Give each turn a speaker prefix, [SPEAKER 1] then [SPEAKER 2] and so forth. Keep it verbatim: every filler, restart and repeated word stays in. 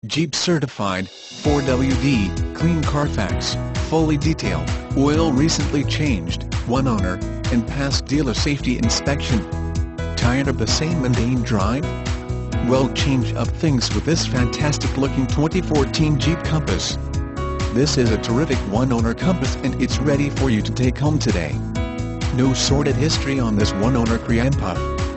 [SPEAKER 1] Jeep certified, four W D, clean CARFAX, fully detailed, oil recently changed, one owner, and passed dealer safety inspection. Tired of the same mundane drive? Well, change up things with this fantastic looking twenty fourteen Jeep Compass. This is a terrific one-owner Compass and it's ready for you to take home today. No sordid history on this one-owner creampuff.